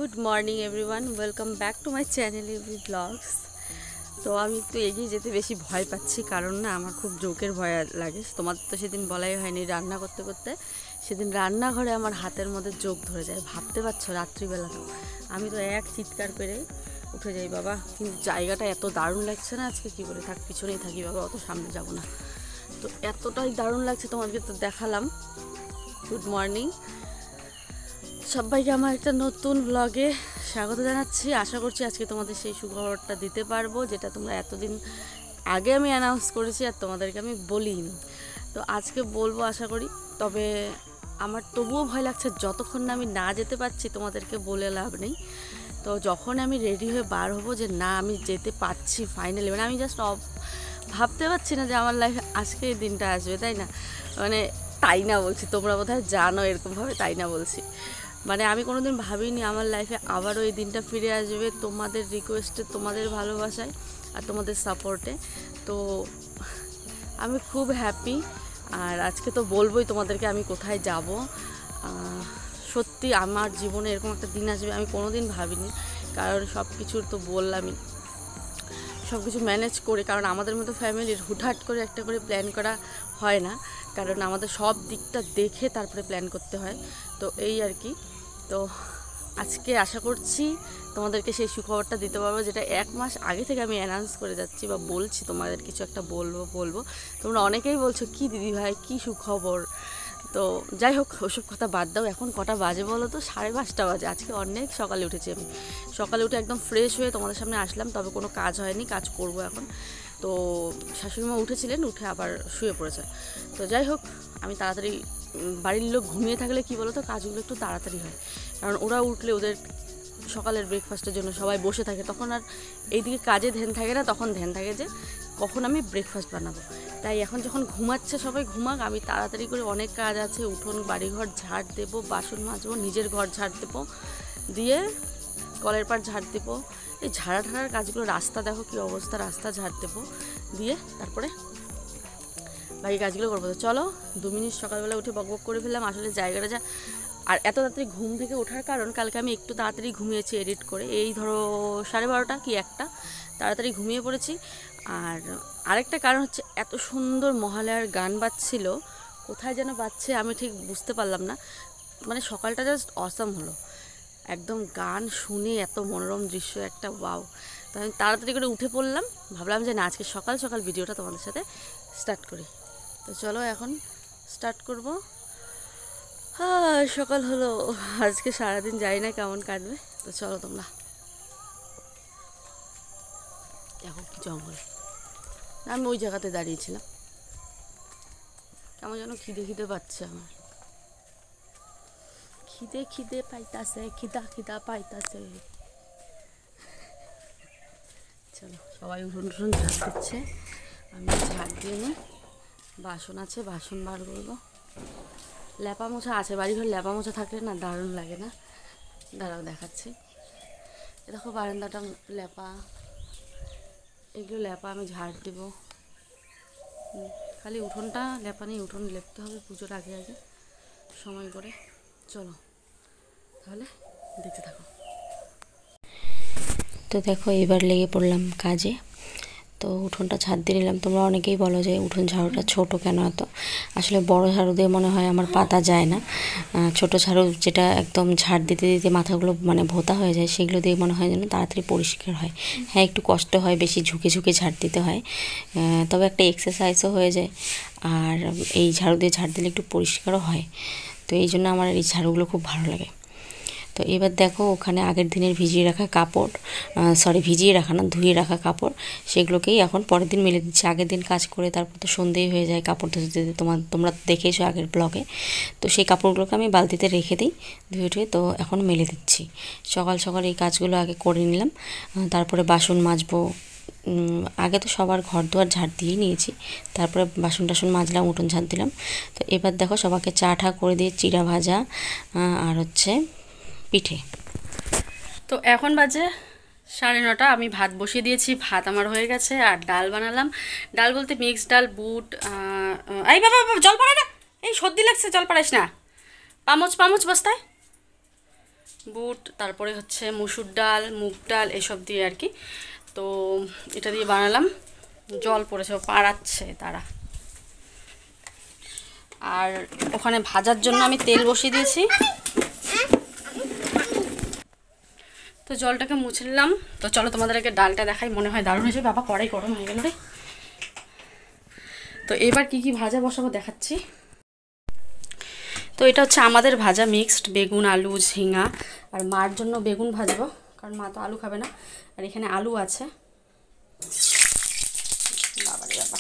Good morning everyone, welcome back to my channel every blogs. তো আমি একটু এগিয়ে যেতে বেশি ভয় পাচ্ছি, কারণ না আমার খুব জোকের ভয় লাগে। তোমাদের তো সেদিন বলাই হয়নি, রান্না করতে করতে সেদিন রান্নাঘরে আমার হাতের মধ্যে জোক ধরে যায়। ভাবতে পারছো, রাত্রিবেলাতেও আমি তো এক চিৎকার করে উঠে যাই বাবা। কিন্তু জায়গাটা এত দারুণ লাগছে না আজকে, কী করে থাক, পিছনেই থাকি বাবা, অত সামনে যাব না। তো এতটাই দারুণ লাগছে, তোমাদেরকে তো দেখালাম। গুড মর্নিং সবাইকে, আমার একটা নতুন ব্লগে স্বাগত জানাচ্ছি। আশা করছি আজকে তোমাদের সেই সুখবরটা দিতে পারবো, যেটা তোমরা এতদিন আগে আমি অ্যানাউন্স করেছি আর তোমাদেরকে আমি বলিনি। তো আজকে বলবো আশা করি। তবে আমার তবুও ভয় লাগছে, যতক্ষণ না আমি না যেতে পারছি তোমাদেরকে বলে লাভ নেই। তো যখন আমি রেডি হয়ে বার হবো যে না আমি যেতে পারছি ফাইনালি, মানে আমি জাস্ট ভাবতে পারছি না যে আমার লাইফে আজকে এই দিনটা আসবে, তাই না? মানে তাই না বলছি, তোমরা বোধহয় জানো এরকমভাবে তাই না বলছি। মানে আমি কোনোদিন ভাবিনি আমার লাইফে আবারও এই দিনটা ফিরে আসবে, তোমাদের রিকোয়েস্টে, তোমাদের ভালোবাসায় আর তোমাদের সাপোর্টে। তো আমি খুব হ্যাপি। আর আজকে তো বলবোই তোমাদেরকে আমি কোথায় যাব। সত্যি আমার জীবনে এরকম একটা দিন আসবে আমি কোনোদিন ভাবিনি, কারণ সব কিছুর তো বললামই, সব কিছু ম্যানেজ করে, কারণ আমাদের মতো ফ্যামিলির হুটহাট করে একটা করে প্ল্যান করা হয় না, কারণ আমাদের সব দিকটা দেখে তারপরে প্ল্যান করতে হয়। তো এই আর কি। তো আজকে আশা করছি তোমাদেরকে সেই সুখবরটা দিতে পারবো, যেটা 1 মাস আগে থেকে আমি অ্যানাউন্স করে যাচ্ছি বা বলছি তোমাদের কিছু একটা বলবো। তোমরা অনেকেই বলছো কি দিদি ভাই কি সুখবর। তো যাই হোক, ওসব কথা বাদ দাও। এখন কটা বাজে বলো তো? 5:30 বাজে। আজকে অনেক সকালে উঠেছি আমি। সকালে উঠে একদম ফ্রেশ হয়ে তোমাদের সামনে আসলাম, তবে কোনো কাজ হয়নি, কাজ করব এখন। তো শাশুড়িমা উঠেছিলেন, উঠে আবার শুয়ে পড়েছেন। তো যাই হোক, আমি তাড়াতাড়ি, বাড়ির লোক ঘুমিয়ে থাকলে কি বলো তো, কাজগুলো একটু তাড়াতাড়ি হয়, কারণ ওরা উঠলে ওদের সকালের ব্রেকফাস্টের জন্য সবাই বসে থাকে, তখন আর এইদিকে কাজে ধ্যান থাকে না, তখন ধ্যান থাকে যে কখন আমি ব্রেকফাস্ট বানাবো। তাই এখন যখন ঘুমাচ্ছে সবাই ঘুমাক, আমি তাড়াতাড়ি করে, অনেক কাজ আছে, উঠোন বাড়িঘর ঝাড় দেবো, বাসন মাজবো, নিজের ঘর ঝাড় দেবো, দিয়ে কলের পাড় ঝাড় দেবো, এই ঝাড়া ঠাড়ার কাজগুলো, রাস্তা দেখো কী অবস্থা, রাস্তা ঝাড় দেবো, দিয়ে তারপরে বাকি কাজগুলো করবো। তো চলো, 2 মিনিট সকালবেলা উঠে বকবক করে ফেললাম। আসলে জায়গাটা যা, আর এত তাড়াতাড়ি ঘুম থেকে ওঠার কারণ, কালকে আমি একটু তাড়াতাড়ি ঘুমিয়েছি এডিট করে, এই ধরো 12:30 কি 1টা, তাড়াতাড়ি ঘুমিয়ে পড়েছি। আর আরেকটা কারণ হচ্ছে, এত সুন্দর মহালয়ার গান বাজছিল, কোথায় যেন বাজছে আমি ঠিক বুঝতে পারলাম না, মানে সকালটা জাস্ট অসাম হলো একদম, গান শুনে এত মনোরম দৃশ্য একটা, ওয়াও। তো আমি তাড়াতাড়ি করে উঠে পড়লাম, ভাবলাম যে না আজকে সকাল সকাল ভিডিওটা তোমাদের সাথে স্টার্ট করি। তো চলো এখন স্টার্ট করব। হ্যাঁ, সকাল হলো। আজকে সারাদিন জানি না কেমন কাটবে। তো চলো, তোমরা দেখো কি জঙ্গল। আমি ওই জায়গাতে দাঁড়িয়েছিলাম, কেমন যেন খিদে খিদে পাচ্ছে আমার, খিদে খিদে পাইতাছে, খিদা পাইতাছে। চলো, সবাই উঠোন টুঠোন ঝাড় দিচ্ছে, আমি ঝাড় দিয়ে নিই। বাসন আছে, বাসন বার করবো। ল্যাপা মোছা আছে, বাড়িঘর ল্যাপা মোছা থাকলে না দারুণ লাগে না? দাঁড়াও দেখাচ্ছি। এ দেখো বারান্দাটা ল্যাপা, এগুলো ল্যাপা আমি ঝাড় দেবো। খালি উঠোনটা ল্যাপা নেই, উঠোন লেপতে হবে পুজোর আগে আগে সময় করে। চলো তাহলে দেখতে থাকো। তো দেখো, এবার লেগে পড়লাম কাজে। তো উঠোনটা ঝাড় দিয়ে নিলাম। তোমরা অনেকেই বলো যে উঠোন ঝাড়ুটা ছোট কেন এত, আসলে বড় ঝাড়ু দিয়ে মনে হয় আমার পাতা যায় না। ছোট ঝাড়ু যেটা একদম ঝাড় দিতে দিতে মাথাগুলো মানে ভোঁতা হয়ে যায়, সেগুলো দিয়ে মনে হয় যেন তাড়াতাড়ি পরিষ্কার হয়। হ্যাঁ, একটু কষ্ট হয়, বেশি ঝুঁকে ঝুঁকে ঝাড় দিতে হয়, তবে একটা এক্সারসাইজও হয়ে যায়। আর এই ঝাড়ু দিয়ে ঝাড় দিলে একটু পরিষ্কারও হয়। তো এই জন্য আমার এই ঝাড়ুগুলো খুব ভালো লাগে। তো এবার দেখো, ওখানে আগের দিনের ভিজিয়ে রাখা কাপড়, ভিজিয়ে রাখা না, ধুয়ে রাখা কাপড়, সেগুলোকেই এখন পরের দিন মেলে দিচ্ছি। আগের দিন কাজ করে তারপর তো সন্ধেই হয়ে যায় কাপড় ধুতে ধুতে, তোমরা দেখেছো আগের ব্লগে। তো সেই কাপড়গুলোকে আমি বালতিতে রেখে দিই ধুয়ে টুয়ে। তো এখন মেলে দিচ্ছি। সকাল সকাল এই কাজগুলো আগে করে নিলাম, তারপরে বাসন মাজবো। আগে তো সবার ঘর দুয়ার ঝাড় দিয়েই নিয়েছি, তারপরে বাসন টাসন মাজলাম, উঠোন ঝাড় দিলাম। তো এবার দেখো, সবাইকে চা ঠা করে দিয়ে চিড়া ভাজা আর হচ্ছে পিঠে। তো এখন বাজে 9:30, আমি ভাত বসিয়ে দিয়েছি, ভাত আমার হয়ে গেছে। আর ডাল বানালাম, ডাল বলতে মিক্সড ডাল, বুট। এই বাবা জল পড়ায় না, এই সর্দি লাগছে, জল পড়াইস না, পামচ বস্তায়। বুট, তারপরে হচ্ছে মসুর ডাল, মুগ ডাল এসব দিয়ে আর কি। তো এটা দিয়ে বানালাম। জল পড়েছে, পাড়াচ্ছে তারা। আর ওখানে ভাজার জন্য আমি তেল বসিয়ে দিয়েছি। তো জলটাকে মুছে নিলাম। তো চলো তোমাদের আগে ডালটা দেখাই, মনে হয় দারুণ হয়েছে। বাবা কড়াই গরম হয়ে গেল রে। তো এবার কি কি ভাজা বসাবো দেখাচ্ছি। তো এটা হচ্ছে আমাদের ভাজা মিক্সড বেগুন, আলু, ঝিঙা। আর মার জন্য বেগুন ভাজবো, কারণ মা তো আলু খাবে না। আর এখানে আলু আছে। বাবারে বাবা,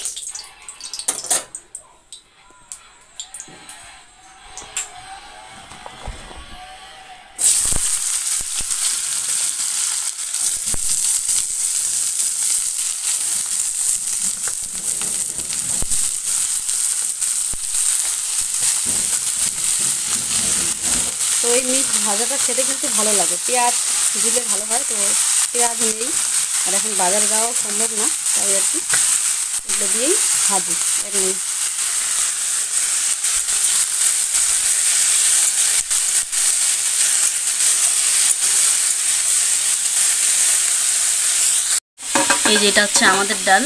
তো এই মিক্স ভাজাটা খেতে কিন্তু ভালো লাগে। পেঁয়াজ দিলে ভালো হয়, তো পেঁয়াজ নেই আর এখন বাজার যাওয়া সম্ভব না, তাই আর কি এগুলো দিয়েই ভাজি এমনি। এই যে এটা হচ্ছে আমাদের ডাল।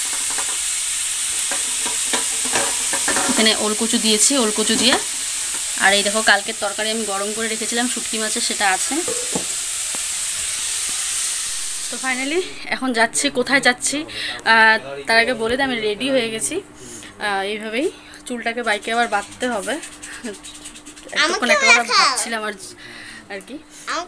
এখানে ওলকচু দিয়েছি, ওলকচু দিয়ে। আর এই দেখো কালকের তরকারি আমি গরম করে রেখেছিলাম শুটকি মাছের, সেটা আছে। তো ফাইনালি এখন যাচ্ছি। কোথায় যাচ্ছি তার আগে বলে দিই, আমি রেডি হয়ে গেছি। এইভাবেই চুলটাকে বাইকে আবার বাঁধতে হবে। এতক্ষণ একটা কথা ভাবছিলাম আর কি।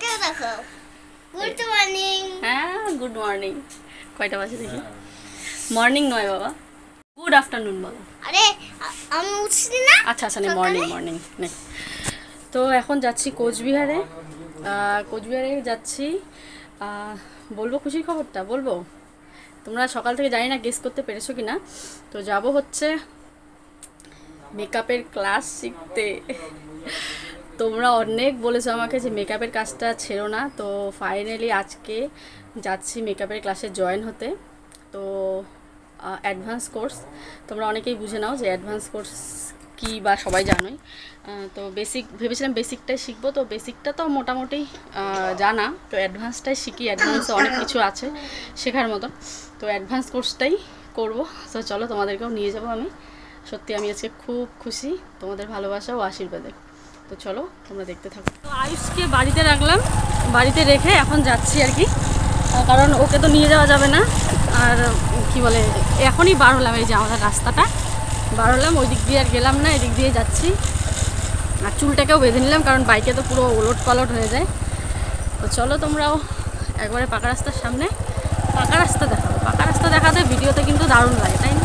Good morning. হ্যাঁ গুড মর্নিং। কয়টা বাজে দেখি? মর্নিং নয় বাবা, গুড আফটারনুন বলো। আরে আমি উঠছি না। আচ্ছা আচ্ছা, নেই মর্নিং মর্নিং নেই। তো এখন যাচ্ছি কোচবিহারে। কোচবিহারে যাচ্ছি। বলবো খুশির খবরটা? বলবো? তোমরা সকাল থেকে জানি না গেস করতে পেরেছো কি না। তো যাব হচ্ছে মেকআপের ক্লাস শিখতে। তোমরা অনেক বলেছো আমাকে যে মেকআপের কাজটা ছেড়ো না। তো ফাইনালি আজকে যাচ্ছি মেকআপের ক্লাসে জয়েন হতে। তো অ্যাডভান্স কোর্স, তোমরা অনেকেই বুঝে নাও যে অ্যাডভান্স কোর্স কী, বা সবাই জানোই। তো বেসিক ভেবেছিলাম বেসিকটাই শিখবো। তো বেসিকটা তো মোটামুটি জানা, তো অ্যাডভান্সটাই শিখি। অ্যাডভান্সে অনেক কিছু আছে শেখার মতো। তো অ্যাডভান্স কোর্সটাই করবো। তো চলো তোমাদেরকেও নিয়ে যাবো আমি। সত্যি আমি আজকে খুব খুশি তোমাদের ভালোবাসা ও আশীর্বাদে। তো চলো তোমরা দেখতে থাকো। তো আয়ুষকে বাড়িতে রাখলাম, বাড়িতে রেখে এখন যাচ্ছি আর কি, কারণ ওকে তো নিয়ে যাওয়া যাবে না। আর কি বলে, এখনই বার হলাম। এই যে আমাদের রাস্তাটা বার হলাম, ওই দিক দিয়ে আর গেলাম না, এদিক দিয়ে যাচ্ছি। আর চুলটাকেও বেঁধে নিলাম, কারণ বাইকে তো পুরো ওলট পালট হয়ে যায়। তো চলো তোমরাও একবারে পাকা রাস্তার সামনে পাকা রাস্তা দেখাবো। পাকা রাস্তা দেখাতে ভিডিওতে কিন্তু দারুণ লাগে, তাই না?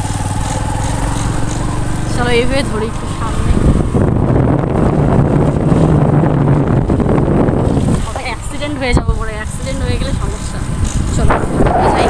চলো এইভাবে ধরি একটু সামনে। অ্যাক্সিডেন্ট হয়ে যাবো, পরে অ্যাক্সিডেন্ট হয়ে গেলে সমস্যা। চলো যাই।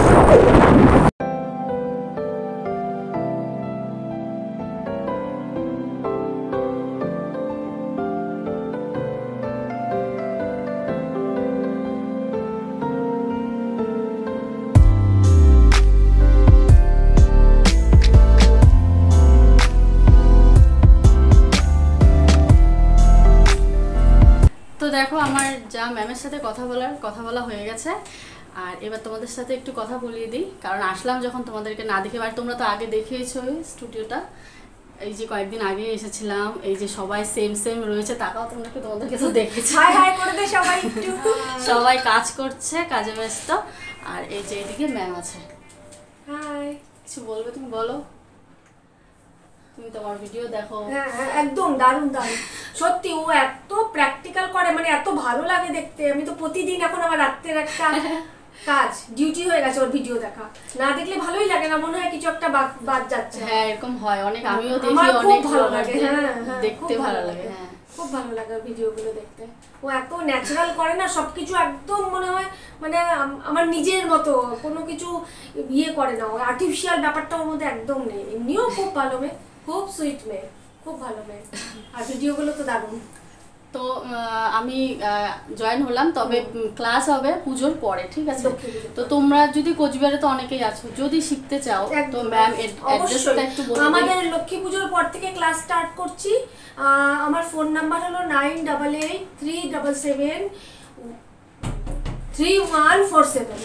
তো দেখো আমার যা ম্যামের সাথে কথা বলা হয়ে গেছে। আর এবার তোমাদের সাথে একটু কথা বলিয়ে দিই, কারণ আসলাম যখন তোমাদেরকে না দেখে। আর তোমরা তো আগে দেখিয়েছো স্টুডিওটা, এই যে কয়েকদিন আগে এসেছিলাম। এই যে সবাই সেম সেম রয়েছে, তাকাও তোমরা, তোমাদেরকে তো দেখেছি। হাই হাই করে দে সবাই একটু। সবাই কাজ করছে, কাজে ব্যস্ত। আর এই যে এদিকে ম্যাম আছে। হাই। কিছু বলবে? তুমি বলো, তুমি তোমার ভিডিও দেখো। হ্যাঁ একদম দারুণ দারুণ। সত্যি ও এত প্র্যাকটিক্যাল করে, মানে এত ভালো লাগে দেখতে। আমি তো প্রতিদিন এখন আমার রাত্রের একটা কাজ, ডিউটি হয়ে গেছে ওর ভিডিও দেখা। না দেখলে ভালোই লাগে না, মনে হয় কিছু একটা বাদ যাচ্ছে। হ্যাঁ এরকম হয় অনেক, আমিও দেখি আমার খুব অনেক ভালো লাগে। হ্যাঁ দেখতে ভালো লাগে। হ্যাঁ খুব ভালো লাগে ভিডিওগুলো দেখতে। ও এত ন্যাচারাল করে না সবকিছু, একদম মনে হয় মানে আমার নিজের মতো, কোনো কিছু ইয়ে করে না। ও আর্টিফিশিয়াল ব্যাপারটা ওর মধ্যে একদম নেই। এমনিও খুব ভালো মেয়ে, খুব সুইট মেয়ে, খুব ভালো মেয়ে। আর ভিডিওগুলো তো দারুণ। তো আমি জয়েন হলাম, তবে ক্লাস হবে পুজোর পরে, ঠিক আছে? তো তোমরা যদি কোচবিহারে তো অনেকেই আছো, যদি শিখতে চাও তো ম্যাম অ্যাড্রেসটা একটু বলে দিন। আমাদের লক্ষ্মী পুজোর পর থেকে ক্লাস স্টার্ট করছি। আমার ফোন নাম্বার হলো 9883773147,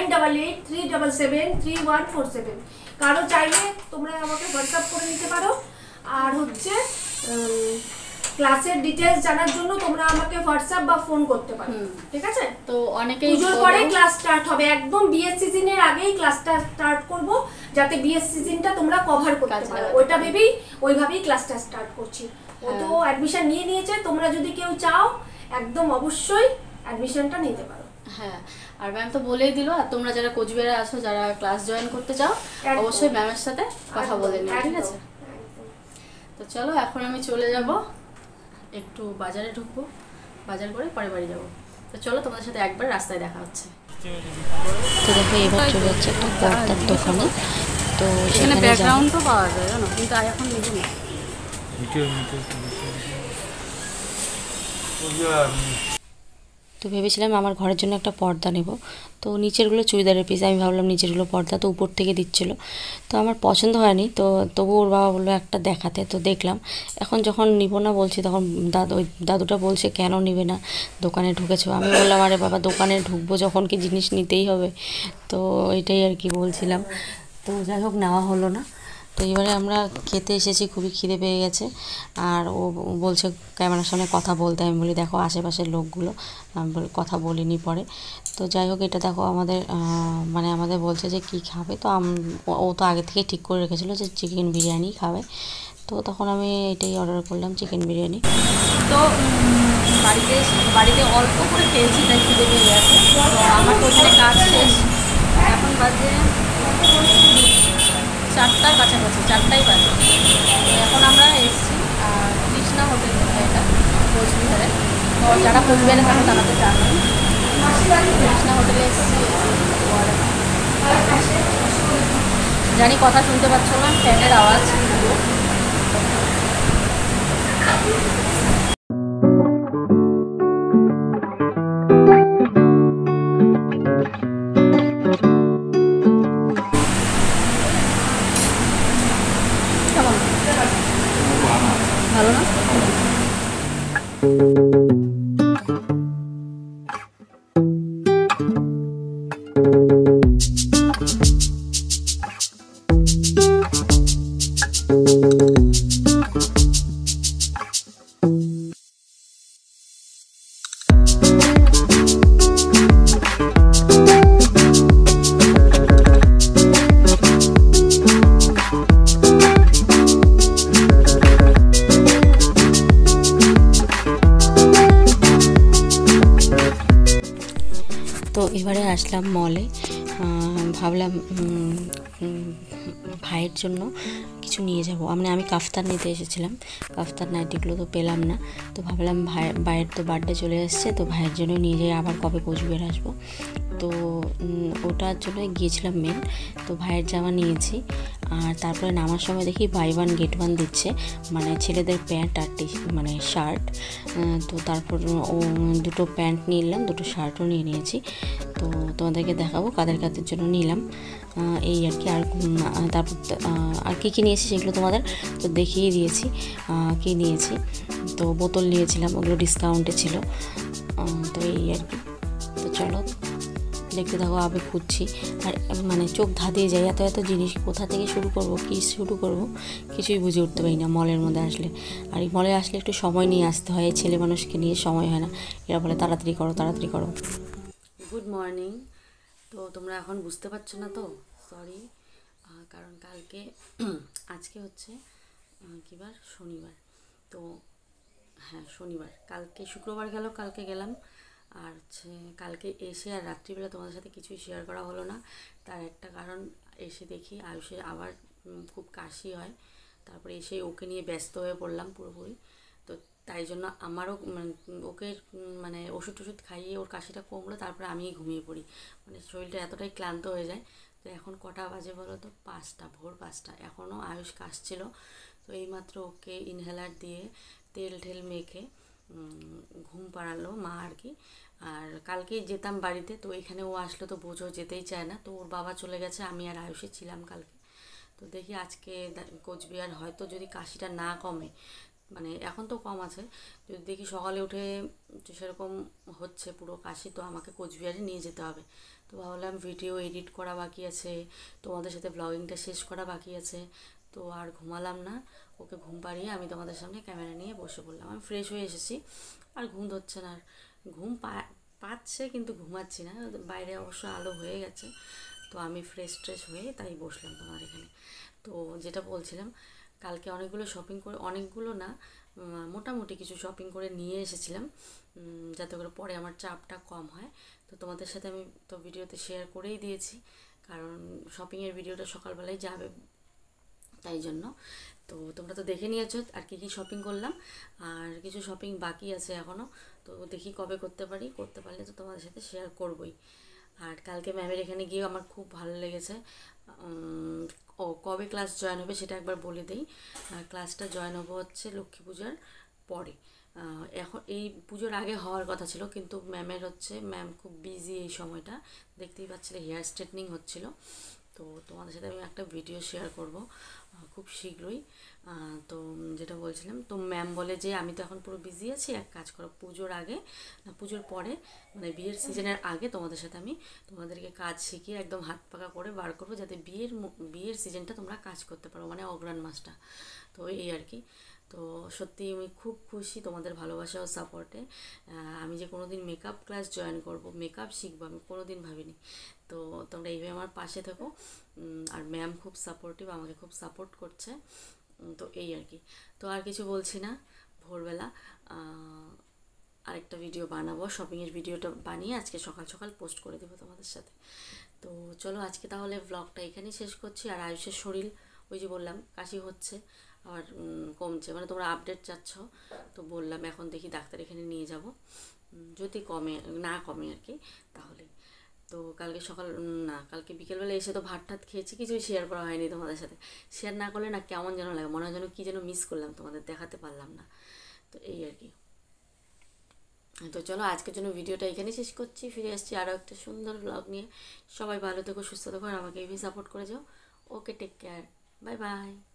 9883773147। কারো চাইলে তোমরা আমাকে হোয়াটসঅ্যাপ করে নিতে পারো। আর হচ্ছে ক্লাসের ডিটেলস জানার জন্য তোমরা আমাকে হোয়াটসঅ্যাপ বা ফোন করতে পারো, ঠিক আছে? তো অনেকেই পুজোর পরে ক্লাস স্টার্ট হবে, একদম বিএস সিজনের আগেই ক্লাসটা স্টার্ট করব, যাতে বিএস সিজনটা তোমরা কভার করতে পারো। ওইটা ভেবেই ওইভাবেই ক্লাসটা স্টার্ট করছি। ও তো অ্যাডমিশন নিয়ে নিয়েছে, তোমরা যদি কেউ চাও একদম অবশ্যই অ্যাডমিশনটা নিতে পারো। হ্যাঁ, আর ম্যাম তো বলেই দিল। আর তোমরা যারা কোচবিহারে আছো, যারা ক্লাস জয়েন করতে চাও, অবশ্যই ম্যামের সাথে কথা বলে নিও, ঠিক আছে? তো চলো এখন আমি চলে যাব, একটু বাজারে ঢুকবো, বাজার করে পরে বাড়ি যাবো। তো চলো তোমাদের সাথে একবার রাস্তায় দেখা হচ্ছে। তো দেখো এবার চলে যাচ্ছে একটা পর্দার দোকানে। তো এখানে সেখানে ব্যাকগ্রাউন্ড তো পাওয়া যায় জানো, কিন্তু এখন নেবো না। তো ভেবেছিলাম আমার ঘরের জন্য একটা পর্দা নেব। তো নিচেরগুলো চুড়িদারের পিস, আমি ভাবলাম নিচেরগুলো পর্দা, তো উপর থেকে দিচ্ছিল, তো আমার পছন্দ হয়নি। তো তবু ওর বাবা বললো একটা দেখাতে, তো দেখলাম। এখন যখন নিব না বলছি, তখন ওই দাদুটা বলছে কেন নিবে না, দোকানে ঢুকেছো? আমি বললাম আরে বাবা, দোকানে ঢুকবো যখন কি জিনিস নিতেই হবে, তো এটাই আর কি বলছিলাম। তো যাই হোক, নেওয়া হলো না। তো এবারে আমরা খেতে এসেছি, খুবই খিদে পেয়ে গেছে। আর ও বলছে ক্যামেরার সামনে কথা বলতে, আমি বলি দেখো আশেপাশের লোকগুলো, আমি কথা বলিনি পরে। তো যাই হোক, এটা দেখো আমাদের মানে আমাদের বলছে যে কি খাবে, তো ও তো আগে থেকে ঠিক করে রেখেছিলো যে চিকেন বিরিয়ানি খাবে। তো তখন আমি এটাই অর্ডার করলাম, চিকেন বিরিয়ানি। তো বাড়িতে অল্প করে খেয়েছি, তাই খিদে পেয়ে গেছে। তো আমার তো ওখানে কাজ শেষ, এখন বাজে 4টার কাছাকাছি, 4টাই বাজে। তো এখন আমরা এসেছি কৃষ্ণা হোটেল, এটা কোচবিহারে। তো যারা কোচবিহারে থাকে তারা তো জানেন, কৃষ্ণা হোটেলে এসেছি। জানি কথা শুনতে পাচ্ছ না, ফ্যানের আওয়াজ। ভালো না? তো এবারে আসলাম মলে। ভাবলাম ভাইয়ের জন্য কিছু নিয়ে যাব। আমি কাফতান নিতে এসেছিলাম, কাফতান নাইটিগুলো তো পেলাম না। তো ভাবলাম ভাইয়ের তো বার্থডে চলে আসছে, তো ভাইয়ের জন্য নিয়ে যাই, আবার কবে কোচবিহার আসবো। তো ওটার জন্য গিয়েছিলাম মেন। তো ভাইয়ের জামা নিয়েছি, আর তারপরে নামার সময় দেখি বাই ওয়ান গেট ওয়ান দিচ্ছে, মানে ছেলেদের প্যান্ট আর মানে শার্ট। তো তারপর দুটো প্যান্ট নিলাম, দুটো শার্টও নিয়ে নিয়েছি। তো তোমাদেরকে দেখাবো কাদের কাদের জন্য নিলাম, এই আর কি। আর তারপর আর কী নিয়েছি সেগুলো তোমাদের তো দেখিয়ে দিয়েছি কী নিয়েছি। তো বোতল নিয়েছিলাম, ওগুলো ডিসকাউন্টে ছিল। তো এই আর কি। তো চলো দেখতে থাকো, আমি খুঁজছি। আর মানে চোখ ধাঁধিয়ে যায়, এত এত জিনিস কোথা থেকে শুরু করব, কী শুরু করব কিছুই বুঝে উঠতে পারি না মলের মধ্যে আসলে। আর এই মলে আসলে একটু সময় নিয়ে আসতে হয়, ছেলে মানুষকে নিয়ে সময় হয় না। এরা বলে তাড়াতাড়ি করো তাড়াতাড়ি করো। Good morning. তো তোমরা এখন বুঝতে পারছো না তো, সরি, কারণ কালকে আজকে হচ্ছে কী বার, শনিবার। তো হ্যাঁ শনিবার, কালকে শুক্রবার গেল, কালকে গেলাম। আর হচ্ছে কালকে এসে আর রাত্রিবেলা তোমাদের সাথে কিছুই শেয়ার করা হলো না। তার একটা কারণ, এসে দেখি আয়ুষের আবার খুব কাশি হয়। তারপরে এসে ওকে নিয়ে ব্যস্ত হয়ে পড়লাম পুরোপুরি। তো তাই জন্য আমারও ওকে মানে ওষুধ টষুধ খাইয়ে ওর কাশিটা কমলো, তারপরে আমিই ঘুমিয়ে পড়ি। মানে শরীরটা এতটাই ক্লান্ত হয়ে যায়। তো এখন কটা বাজে বলো তো, 5টা, ভোর 5টা। এখনও আয়ুষ কাশছিল। তো এইমাত্র ওকে ইনহেলার দিয়ে তেল ঠেল মেখে ঘুম পাড়ালো মা আর কি। আর কালকেই যেতাম বাড়িতে, তো এখানে ও আসলো তো বোঝো যেতেই চায় না, তো ওর বাবা চলে গেছে, আমি আর আয়ুষে ছিলাম কালকে। তো দেখি আজকে কোচবিহার হয়তো যদি কাশিটা না কমে, মানে এখন তো কম আছে, যদি দেখি সকালে উঠে সেরকম হচ্ছে পুরো কাশি, তো আমাকে কোচবিহারে নিয়ে যেতে হবে। তো ভাবলাম ভিডিও এডিট করা বাকি আছে, তোমাদের সাথে ব্লগিংটা শেষ করা বাকি আছে, তো আর ঘুমালাম না। ওকে ঘুম পাড়িয়ে আমি তোমাদের সামনে ক্যামেরা নিয়ে বসে পড়লাম। আমি ফ্রেশ হয়ে এসেছি, আর ঘুম ধরছে না, আর ঘুম পাচ্ছে কিন্তু ঘুমাচ্ছি না। বাইরে অবশ্য আলো হয়ে গেছে, তো আমি ফ্রেশ হয়ে তাই বসলাম তোমার এখানে। তো যেটা বলছিলাম, কালকে অনেকগুলো শপিং করে, অনেকগুলো না মোটামুটি কিছু শপিং করে নিয়ে এসেছিলাম, যাতে করে পরে আমার চাপটা কম হয়। তো তোমাদের সাথে আমি তো ভিডিওতে শেয়ার করেই দিয়েছি, কারণ শপিংয়ের ভিডিওটা সকালবেলায় যাবে, তাই জন্য। তো তোমরা তো দেখে নিয়েছো আর কী শপিং করলাম, আর কিছু শপিং বাকি আছে এখনও, তো দেখি কবে করতে পারি, করতে পারলে তো তোমাদের সাথে শেয়ার করবই। আর কালকে ম্যামের এখানে গিয়ে আমার খুব ভালো লেগেছে। ও কবে ক্লাস জয়েন হবে সেটা একবার বলে দিই। ক্লাসটা জয়েন হবো হচ্ছে লক্ষ্মী পূজার পরে। এখন এই পুজোর আগে হওয়ার কথা ছিল, কিন্তু ম্যামের হচ্ছে ম্যাম খুব বিজি এই সময়টা, দেখতেই পাচ্ছিলে হেয়ার স্ট্রেটনিং হচ্ছিল। তো তোমাদের সাথে আমি একটা ভিডিও শেয়ার করব খুব শীঘ্রই। তো যেটা বলছিলাম, তো ম্যাম বলে যে আমি তো এখন পুরো বিজি আছি, এক কাজ করো পুজোর আগে না পুজোর পরে, মানে বিয়ের সিজনের আগে তোমাদের সাথে আমি তোমাদেরকে কাজ শিখিয়ে একদম হাত পাকা করে বার করবো, যাতে বিয়ের সিজনটা তোমরা কাজ করতে পারো, মানে অগ্রহায়ণ মাসটা। তো এই আর কি। তো সত্যি আমি খুব খুশি তোমাদের ভালোবাসা ও সাপোর্টে। আমি যে কোনো দিন মেকআপ ক্লাস জয়েন করব, মেকআপ শিখবো, আমি কোনো দিন ভাবিনি। তো তোমরা এইভাবে আমার পাশে থেকো। আর ম্যাম খুব সাপোর্টিভ, আমাকে খুব সাপোর্ট করছে। তো এই আর কি। তো আর কিছু বলছি না, ভোরবেলা আরেকটা ভিডিও বানাবো, শপিংয়ের ভিডিওটা বানিয়ে আজকে সকাল সকাল পোস্ট করে দেবো তোমাদের সাথে। তো চলো আজকে তাহলে ব্লগটা এখানেই শেষ করছি। আর আয়ুষের শরীর ওই যে বললাম কাশি হচ্ছে, আর কমছে, মানে তোমরা আপডেট চাচ্ছ, তো বললাম এখন দেখি ডাক্তার এখানে নিয়ে যাব, যদি না কমে আর কি তাহলে। তো কালকে কালকে বিকেলবেলা এসে তো ভাত টাত খেয়েছি, কিছুই শেয়ার করা হয়নি তোমাদের সাথে। শেয়ার না করলে না কেমন যেন লাগে, মনে হয় যেন কী যেন মিস করলাম, তোমাদের দেখাতে পারলাম না। তো এই আর কি। তো চলো আজকের জন্য ভিডিওটা এখানেই শেষ করছি, ফিরে আসছি আরও একটা সুন্দর ব্লগ নিয়ে। সবাই ভালো থেকো, সুস্থ থেকো, আর আমাকে এইভাবে সাপোর্ট করে যাও। Okay, take care, bye by.